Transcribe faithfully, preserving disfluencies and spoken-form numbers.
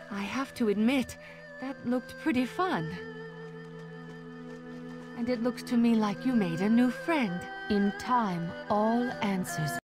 I have to admit, that looked pretty fun. And it looks to me like you made a new friend. In time, all answers